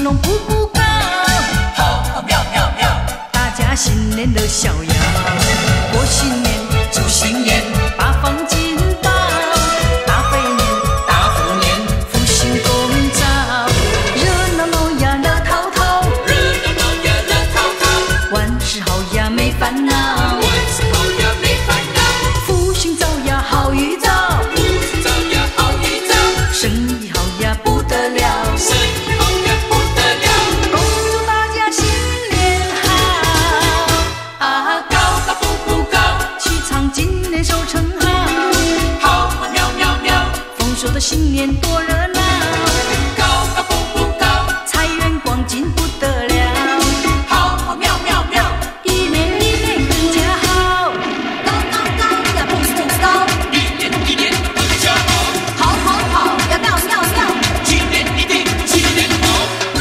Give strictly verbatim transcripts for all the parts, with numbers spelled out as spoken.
龙步步高， 好好妙妙妙， 大家新年乐逍遥，过新年祝新年， 八方金宝，大肥年大虎年， 福星拱照，热闹闹呀乐淘淘， 热闹闹呀乐淘淘， 万事好呀没烦恼， 万事好呀没烦恼， 福星照呀好预兆， 福星照呀好预兆， 生意好呀不得了， 生意好呀不得了， 恭祝大家新年好啊！ 高高步步高， 齐唱今年收成好， 好好妙妙妙， 丰收的新年多热闹， 高高步步高， 财源广进不得了， 好好妙妙妙， 一年一年更加好， 高高高呀，蹦蹦高， 一年一年更加好， 好好好呀，妙妙妙， 今年一定今年好。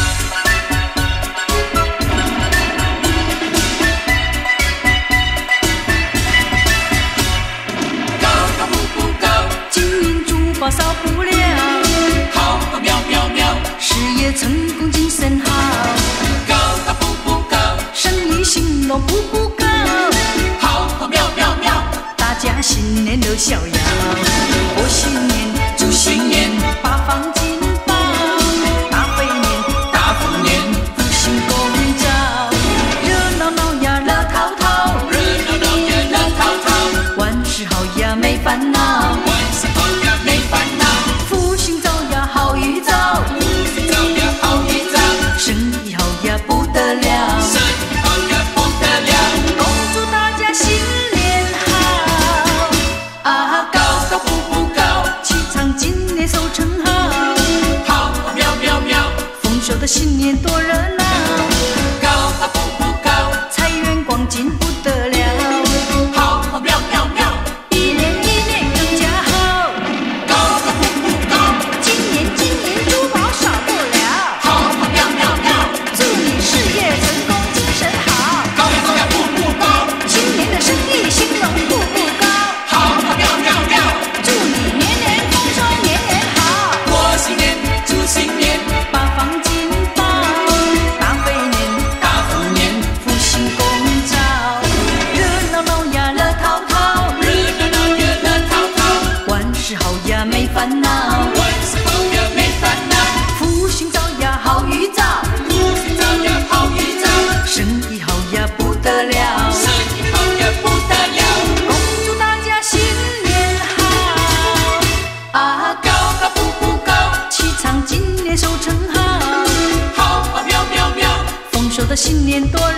高高步步高， 金银珠宝少不了， 好好妙妙妙， 事业成功精神好， 高高步步高， 生意兴隆步步高， 好好妙妙妙， 大家新年乐逍遥，过新年祝新年， 八方金宝，大肥年大虎年， 福星拱照，热闹闹呀乐淘淘， 热闹闹呀乐淘淘， 万事好呀没烦恼， 万事好呀没烦恼， 福星照呀好预兆， 福星照呀好预兆， 生意好呀不得了， 生意好呀不得了， 恭祝大家新年好啊！ 高高步步高， 齐唱今年收成好， 好好妙妙妙， 丰收的新年多热闹， 高高步步高， 财源广进不得了， 好好妙妙妙， 一年一年更加好， 高高步步高， 今年金银珠宝少不了， 好好妙妙妙， 祝你事业成功精神好， 高呀高呀步步高， 新年的生意兴隆步步高， 好好妙妙妙， 祝你年年丰收年年好， 过新年祝新年， 八方金宝，大肥年大虎年， 福星拱照，热闹闹呀乐淘淘， 热闹闹呀乐淘淘， 万事好呀没烦恼， 万事好呀没烦恼， 福星照呀好预兆， 福星照呀好预兆， 生意好呀不得了， 生意好呀不得了， 恭祝大家新年好啊！ 高高步步高， 齐唱今年收成好， 好好妙妙妙， 丰收的新年多